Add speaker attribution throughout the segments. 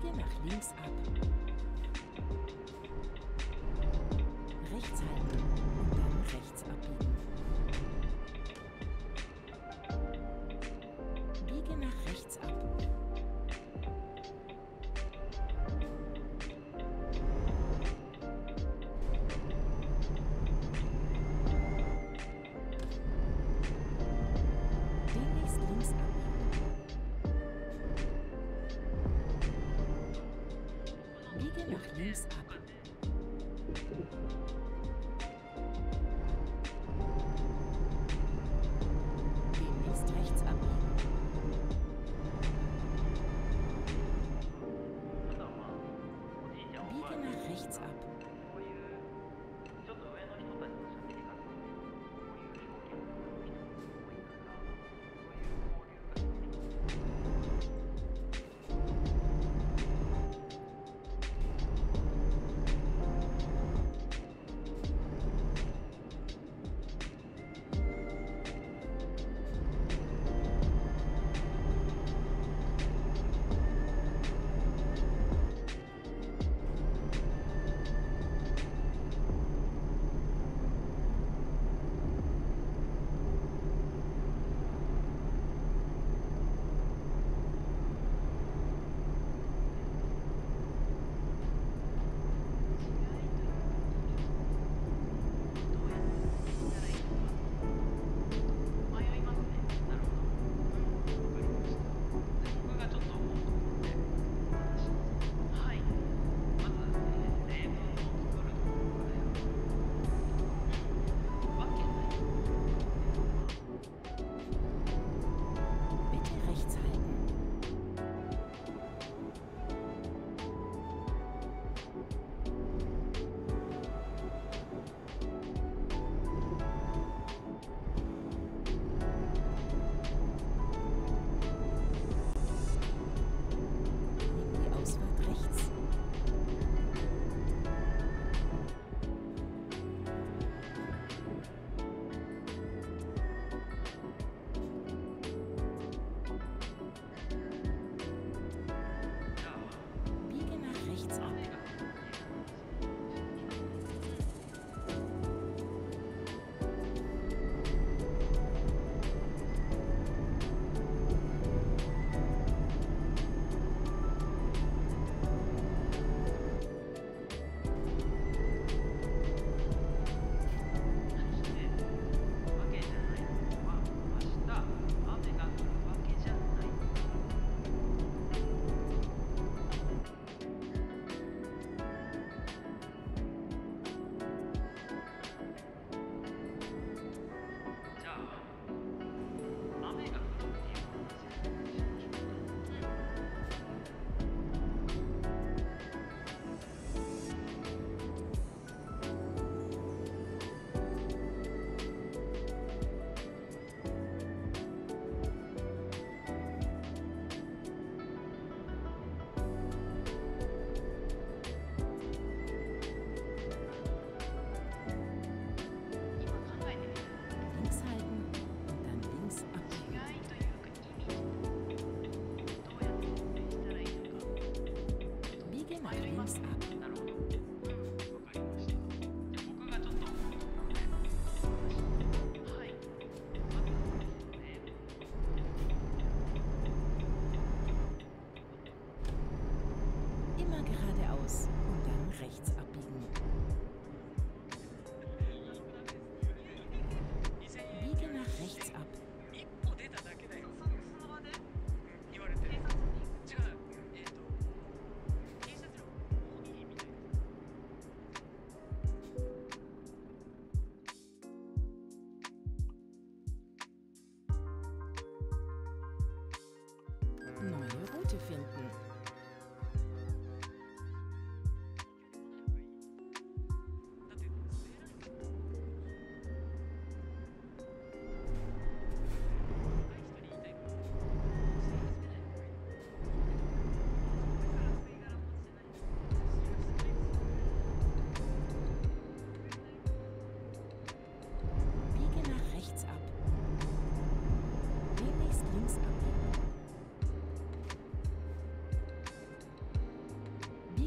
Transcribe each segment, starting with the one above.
Speaker 1: Biege nach links ab. Rechts halten und dann rechts abbiegen. Biege nach rechts ab. Demnächst links abbiegen. Biege nach links ab. Demnächst rechts abbiegen. Biege nach rechts ab. Bitte rechts halten. Nimm die Ausfahrt rechts. Biege nach rechts ab. Links halten und dann links abbiegen. Biege nach links ab. Immer geradeaus und dann rechts abbiegen. Biege nach rechts ab.
Speaker 2: 一歩出ただけだよ。その場で言われて。警察に。じゃあ、警察の方にみたいな。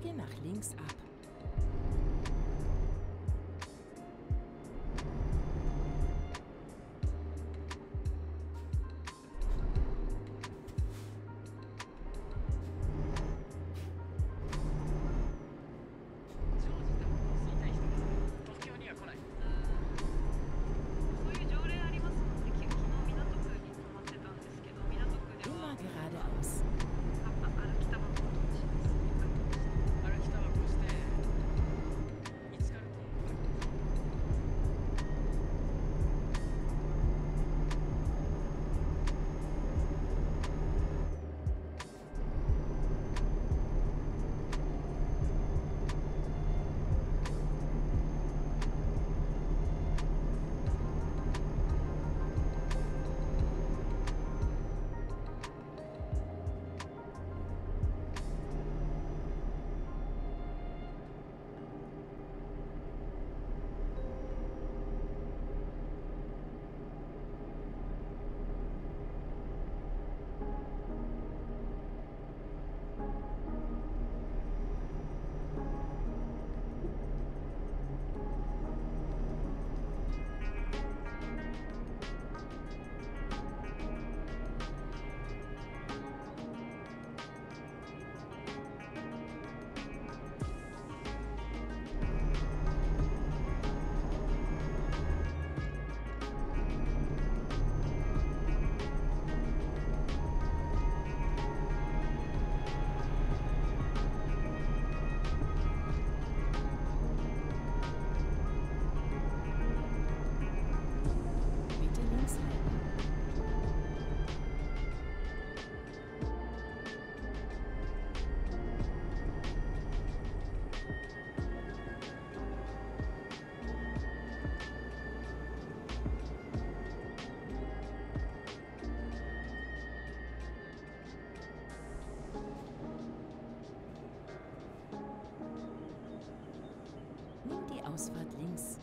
Speaker 1: Biege nach links ab. Immer geradeaus. Bitte links halten. Nimm die Ausfahrt links.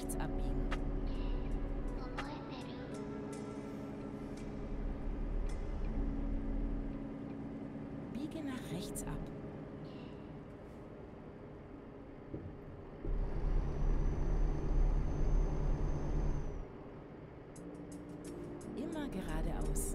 Speaker 1: rechts abbiegen. Biege nach rechts ab. Immer geradeaus.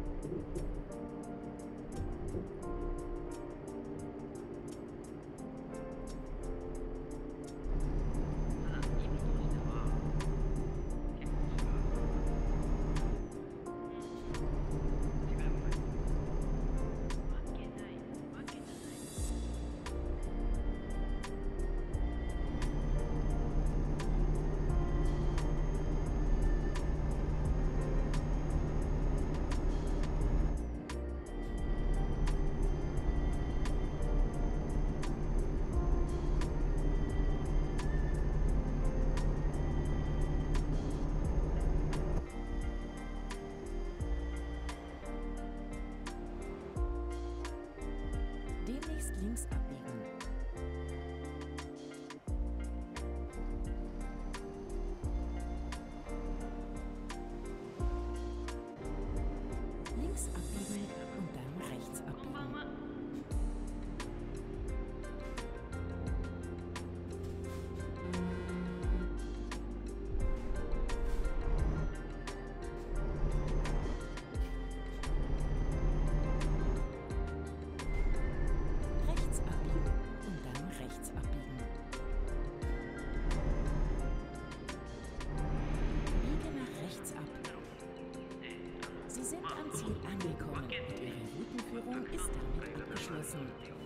Speaker 1: Demnächst links abbiegen. Links abbiegen und dann rechts abbiegen. Rechts abbiegen und dann rechts abbiegen. Biege nach rechts ab. Sie sind am Ziel angekommen und Ihre Routenführung ist damit abgeschlossen.